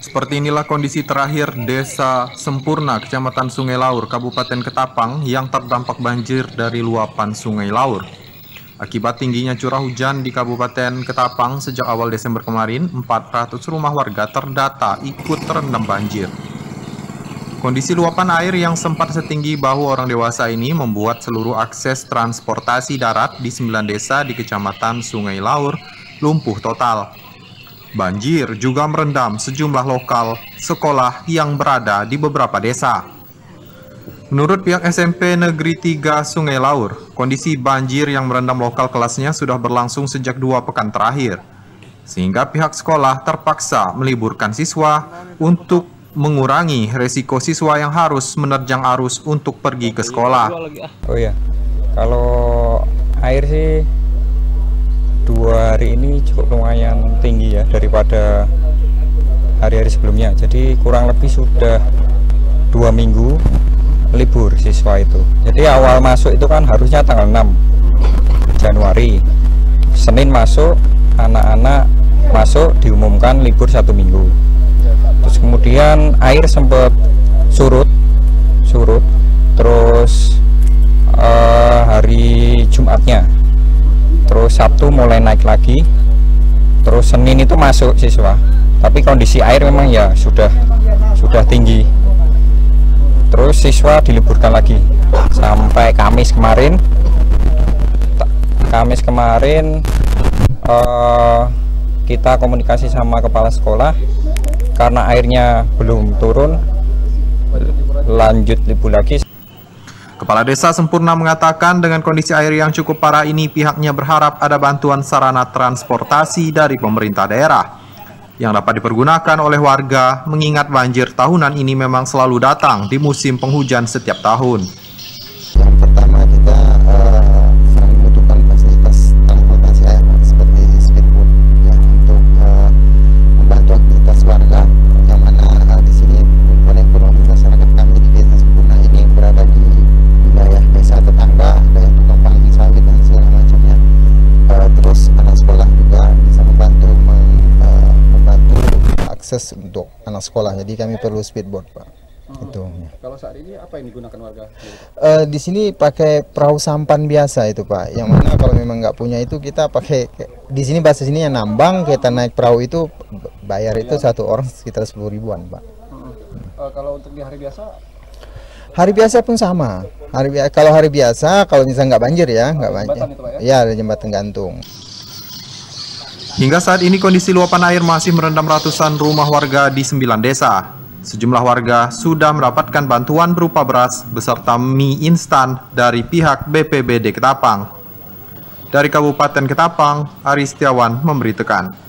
Seperti inilah kondisi terakhir Desa Sempurna, Kecamatan Sungai Laur, Kabupaten Ketapang yang terdampak banjir dari luapan Sungai Laur. Akibat tingginya curah hujan di Kabupaten Ketapang sejak awal Desember kemarin, 400 rumah warga terdata ikut terendam banjir. Kondisi luapan air yang sempat setinggi bahu orang dewasa ini membuat seluruh akses transportasi darat di 9 desa di Kecamatan Sungai Laur lumpuh total. Banjir juga merendam sejumlah lokal sekolah yang berada di beberapa desa. Menurut pihak SMP Negeri 3 Sungai Laur, kondisi banjir yang merendam lokal kelasnya sudah berlangsung sejak 2 pekan terakhir, sehingga pihak sekolah terpaksa meliburkan siswa untuk mengurangi resiko siswa yang harus menerjang arus untuk pergi ke sekolah. Oh iya, kalau air sih 2 hari ini cukup lumayan tinggi ya daripada hari-hari sebelumnya. Jadi kurang lebih sudah 2 minggu libur siswa itu. Jadi awal masuk itu kan harusnya tanggal 6 Januari. Senin masuk, anak-anak masuk diumumkan libur 1 minggu. Terus kemudian air sempat surut. Terus hari Jumatnya. Terus Sabtu mulai naik lagi. Terus Senin itu masuk siswa. Tapi kondisi air memang ya sudah tinggi. Terus siswa diliburkan lagi sampai Kamis kemarin. Kita komunikasi sama kepala sekolah karena airnya belum turun, lanjut libur lagi. Kepala Desa Sempurna mengatakan dengan kondisi air yang cukup parah ini pihaknya berharap ada bantuan sarana transportasi dari pemerintah daerah yang dapat dipergunakan oleh warga mengingat banjir tahunan ini memang selalu datang di musim penghujan setiap tahun. Yang pertama kita sangat membutuhkan fasilitas transportasi air seperti speedboat ya, untuk membantu aktivitas warga yang mana di sini himpunan ekonomi masyarakat kami di Desa Sempurna ini berada di wilayah desa tetangga, ada yang tukang pangling sawit dan segala macamnya. Terus anak sekolah juga bisa membantu akses untuk anak sekolah, jadi kami perlu speedboat, Pak. Itu. Kalau saat ini apa yang digunakan warga? Di sini pakai perahu sampan biasa itu, Pak. Yang mana kalau memang nggak punya itu kita pakai di sini bahasa sini yang nambang, kita naik perahu itu bayar itu satu orang sekitar 10 ribuan, Pak. Kalau untuk di hari biasa? Hari biasa pun sama. Kalau hari biasa, kalau misalnya nggak banjir ya, nggak banjir. Ya, ada jembatan gantung. Hingga saat ini kondisi luapan air masih merendam ratusan rumah warga di 9 desa. Sejumlah warga sudah mendapatkan bantuan berupa beras beserta mie instan dari pihak BPBD Ketapang. Dari Kabupaten Ketapang, Ari Setiawan memberitakan.